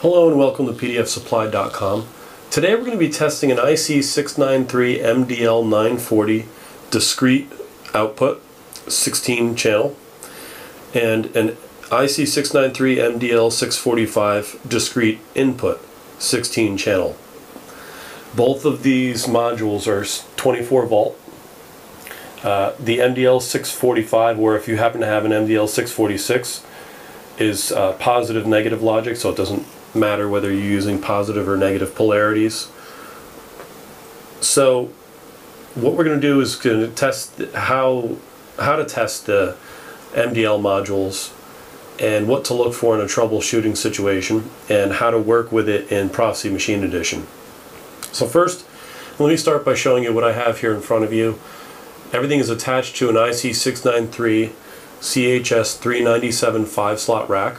Hello and welcome to pdfsupply.com. Today we're going to be testing an IC693MDL940 discrete output, 16 channel, and an IC693MDL645 discrete input, 16 channel. Both of these modules are 24 volt. The MDL645, or if you happen to have an MDL646, is positive negative logic, so it doesn't matter whether you're using positive or negative polarities. So what we're going to do is going to test how to test the MDL modules and what to look for in a troubleshooting situation and how to work with it in Proficy Machine Edition. So first, let me start by showing you what I have here in front of you. Everything is attached to an IC693 CHS397 5-slot rack.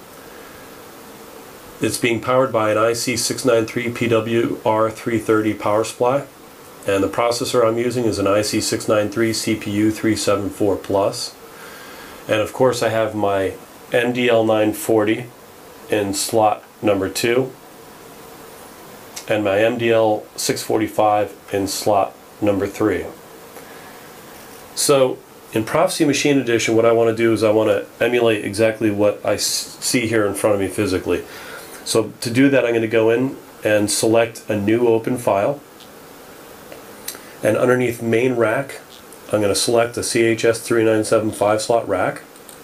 It's being powered by an IC693 PWR330 power supply, and the processor I'm using is an IC693 CPU374 Plus. And of course I have my MDL940 in slot number 2 and my MDL645 in slot number 3. So in Proficy Machine Edition, what I want to do is I want to emulate exactly what I see here in front of me physically. So to do that, I'm going to go in and select a new open file, and underneath main rack I'm going to select a CHS397 5-slot rack,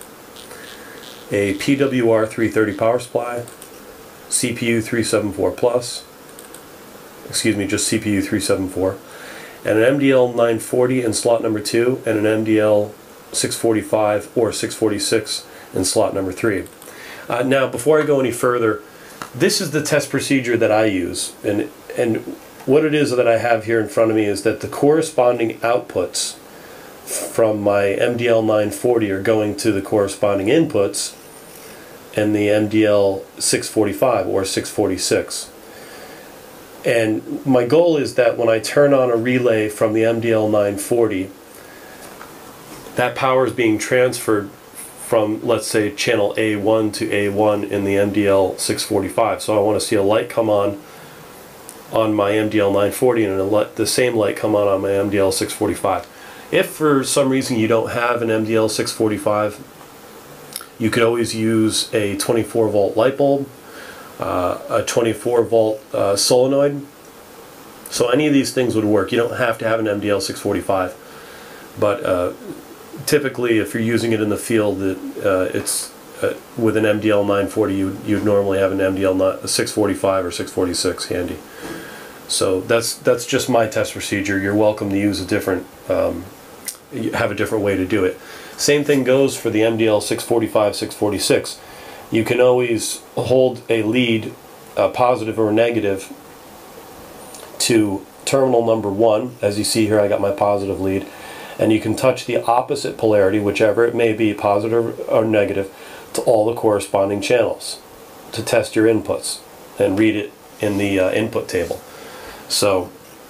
a PWR330 power supply, CPU374 Plus, excuse me, just CPU374, and an MDL940 in slot number 2 and an MDL645 or 646 in slot number 3. Now before I go any further, this is the test procedure that I use, and what it is that I have here in front of me is that the corresponding outputs from my MDL940 are going to the corresponding inputs in the MDL645 or 646. And my goal is that when I turn on a relay from the MDL940, that power is being transferred from, let's say, channel A1 to A1 in the MDL645. So I want to see a light come on my MDL940 and the same light come on my MDL645. If for some reason you don't have an MDL645, you could always use a 24 volt light bulb, a 24 volt solenoid. So any of these things would work. You don't have to have an MDL645, but typically if you're using it in the field, it's with an MDL940 you'd normally have an MDL645 or 646 handy. So that's just my test procedure. You're welcome to use a different have a different way to do it. Same thing goes for the MDL645 646. You can always hold a lead, positive or negative, to terminal number 1. As you see here, I got my positive lead, and you can touch the opposite polarity, whichever it may be, positive or negative, to all the corresponding channels to test your inputs and read it in the input table. So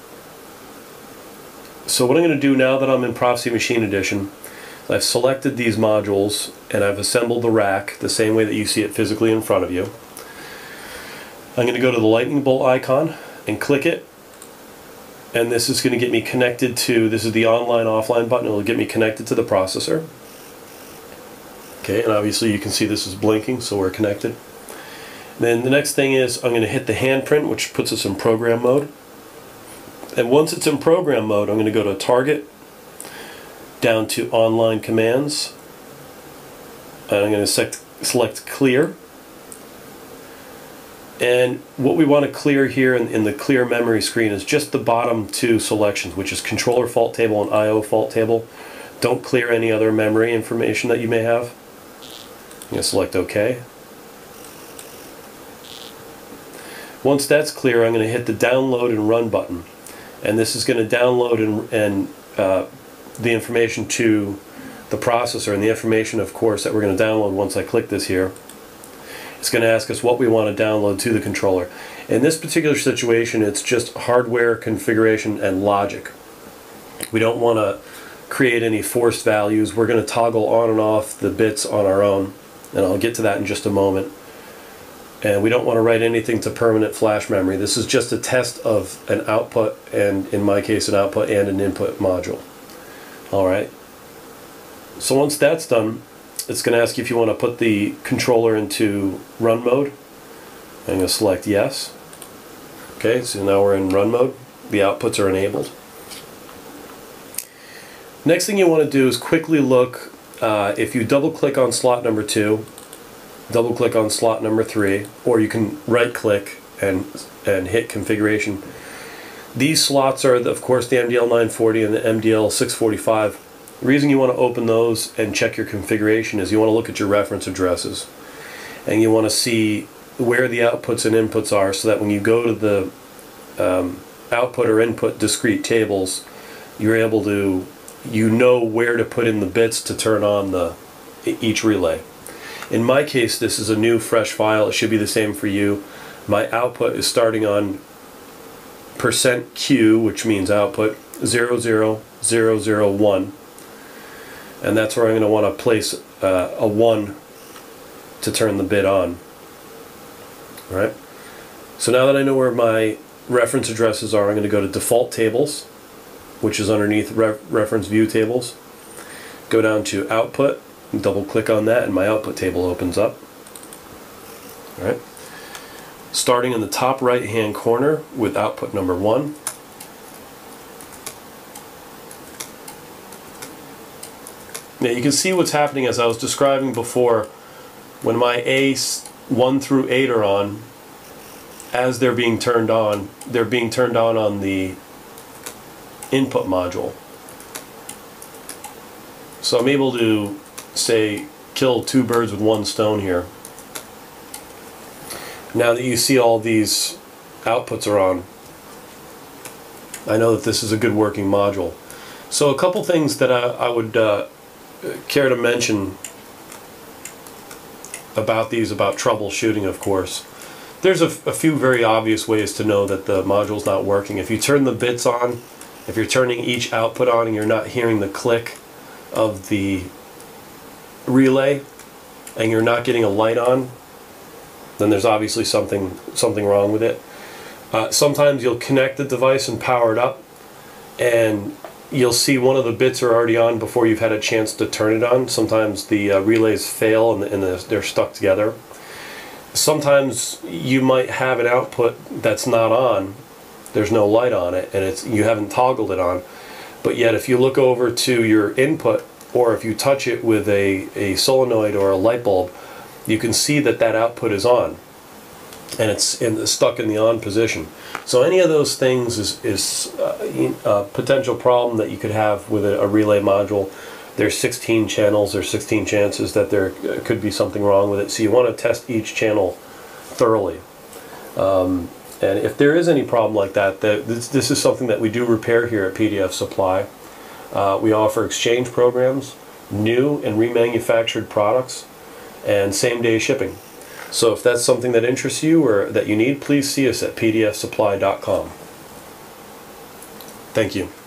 what I'm going to do now that I'm in Proficy Machine Edition, I've selected these modules and I've assembled the rack the same way that you see it physically in front of you. I'm going to go to the lightning bolt icon and click it, and this is going to get me connected to, this is the online offline button, it will get me connected to the processor. Okay, and obviously you can see this is blinking, so we're connected. Then the next thing is I'm going to hit the handprint, which puts us in program mode. And once it's in program mode, I'm going to go to target, down to online commands, and I'm going to select clear. And what we want to clear here in the clear memory screen is just the bottom 2 selections, which is controller fault table and IO fault table. Don't clear any other memory information that you may have. I'm going to select OK. Once that's clear, I'm going to hit the download and run button, and this is going to download and the information to the processor, and the information, of course, that we're going to download once I click this here. It's going to ask us what we want to download to the controller. In this particular situation, it's just hardware configuration and logic. We don't want to create any forced values. We're going to toggle on and off the bits on our own, and I'll get to that in just a moment. and we don't want to write anything to permanent flash memory. This is just a test of an output, and in my case an output and an input module. Alright, so once that's done, it's going to ask you if you want to put the controller into run mode. I'm going to select yes. Okay, so now we're in run mode. The outputs are enabled. Next thing you want to do is quickly look, if you double click on slot number 2, double click on slot number 3, or you can right click and hit configuration. These slots are, of course, the MDL940 and the MDL645. The reason you want to open those and check your configuration is you want to look at your reference addresses, and you want to see where the outputs and inputs are, so that when you go to the output or input discrete tables, you're able to, you know where to put in the bits to turn on each relay. In my case, this is a new fresh file. It should be the same for you. My output is starting on %Q, which means output 00001, and that's where I'm going to want to place a 1 to turn the bit on. All right. So now that I know where my reference addresses are, I'm going to go to default tables, which is underneath reference view tables. Go down to output, double click on that, and my output table opens up. All right. Starting in the top right hand corner with output number 1. Now you can see what's happening as I was describing before. When my A1 through 8 are on, as they're being turned on on the input module. So I'm able to, say, kill 2 birds with 1 stone here. Now that you see all these outputs are on, I know that this is a good working module. So a couple things that I would care to mention about these, about troubleshooting, of course. There's a few very obvious ways to know that the module's not working. If you turn the bits on, if you're turning each output on and you're not hearing the click of the relay, and you're not getting a light on, then there's obviously something wrong with it. Sometimes you'll connect the device and power it up, and you'll see one of the bits are already on before you've had a chance to turn it on. Sometimes the relays fail and they're stuck together. Sometimes you might have an output that's not on, there's no light on it, and you haven't toggled it on, but yet if you look over to your input, or if you touch it with a solenoid or a light bulb, you can see that output is on, and it's stuck in the on position. So any of those things is a potential problem that you could have with a relay module. There's 16 channels, there's 16 chances that there could be something wrong with it, so you want to test each channel thoroughly. And if there is any problem like that, this is something that we do repair here at PDF Supply. We offer exchange programs, new and remanufactured products, and same-day shipping. So if that's something that interests you or that you need, please see us at pdfsupply.com. Thank you.